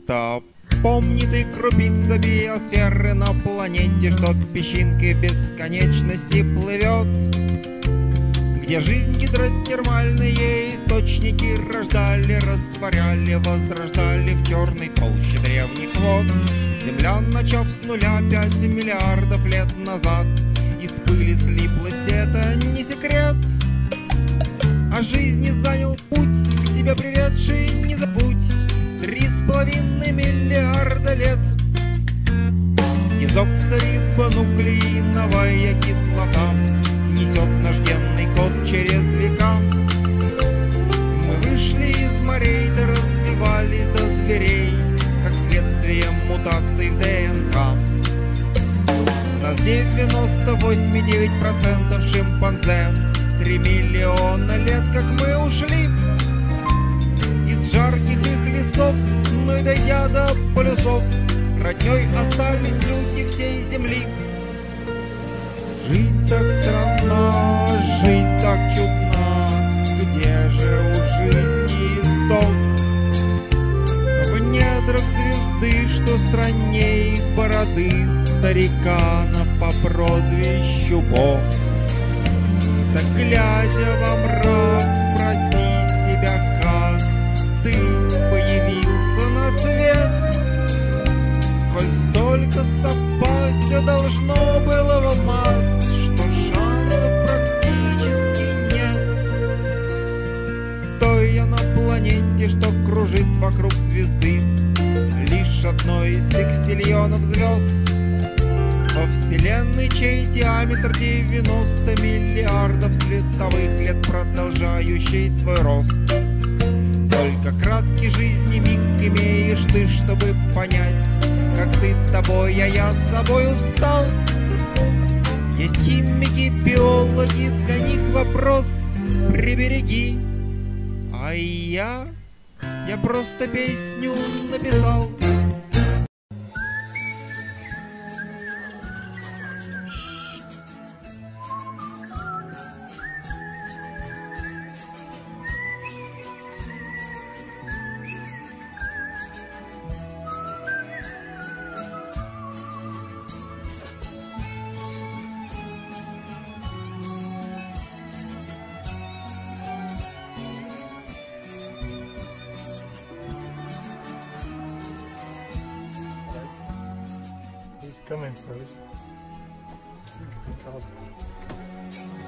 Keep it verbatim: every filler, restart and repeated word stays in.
кто помнит и крупица биосферы на планете, что песчинкой бесконечности плывет, где жизнь гидротермальные источники рождали, растворяли, возрождали в черной толще древних вод. Земля, начав с нуля пять миллиардов лет назад, из пыли слиплась, это не секрет. А жизни занял путь, к тебе приведший, не забудь, три с половиной миллиарда лет. Дезоксирибонуклеиновая кислота несет наш генный код через века. Мы вышли из морей, да развивались до зверей, как следствие мутаций в ДНК. Нас девяносто восемь и девять десятых процента шимпанзе. Три миллиона лет, как мы ушли из жарких их лесов, но и дойдя до полюсов, родней остались люди всей земли. Жизнь так странна, жизнь так чудна, где же у жизни исток? В недрах звезды, что странней бороды старикана по прозвищу Бог. Так глядя во мрак, спроси себя, как ты появился на свет, коль столько совпасть все должно было в масс, что шансов практически нет. Стоя на планете, что кружит вокруг звезды, лишь одной из секстиллионов звезд, во Вселенной, чей диаметр девяносто миллиардов световых лет, продолжающий свой рост. Только краткий жизни миг имеешь ты, чтобы понять, как ты тобой, а я собой устал. Есть химики, биологи, для них вопрос прибереги. А я, я просто песню написал. Come in first.